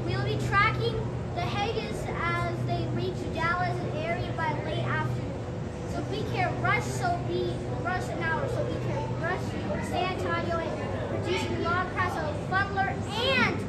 We will be tracking the Hages as they reach Dallas area by late afternoon. So we can rush an hour. So we can rush San Antonio and produce long pass of Butler and